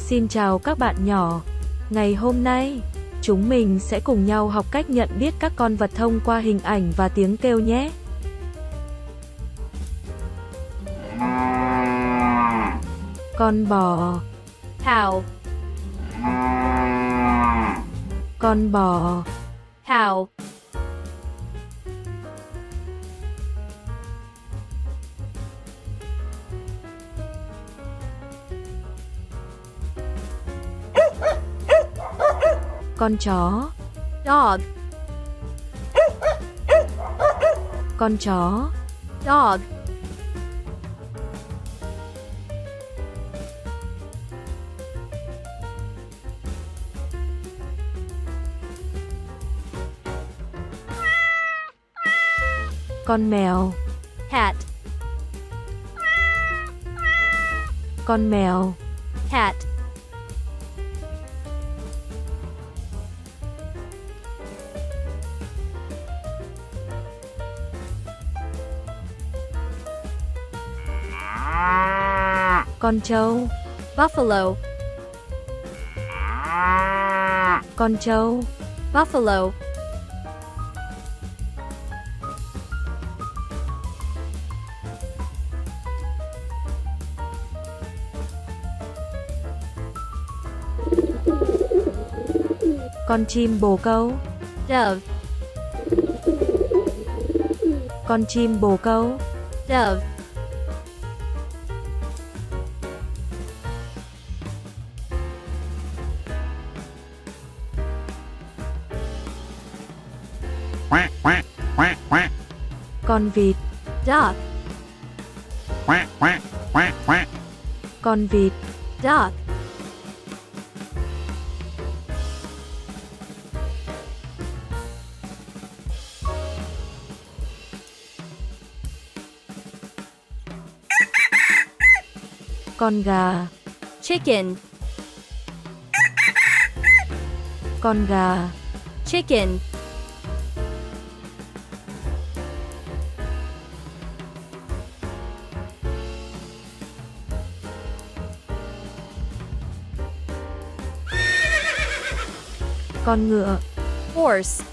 Xin chào các bạn nhỏ. Ngày hôm nay, chúng mình sẽ cùng nhau học cách nhận biết các con vật thông qua hình ảnh và tiếng kêu nhé. Con bò. Cow. Con bò. Cow. Con chó. Dog. Con chó. Dog. Con mèo. Cat. Con mèo. Cat. Con trâu. Buffalo. Con trâu. Buffalo. Con chim bồ câu. Dove. Con chim bồ câu. Dove. Con vịt. Duck. Con vịt. Duck. Con gà. Chicken. Con gà. Chicken. Con ngựa. Horse.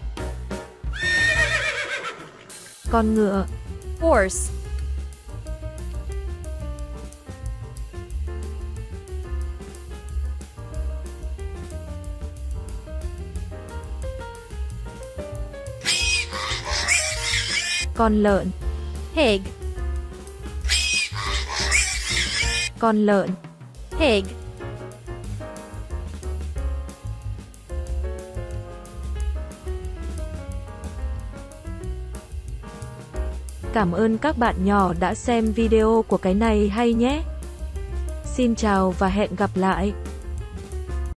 Con ngựa. Horse. Con lợn. Pig. Con lợn. Pig. Cảm ơn các bạn nhỏ đã xem video của cái này hay nhé. Xin chào và hẹn gặp lại.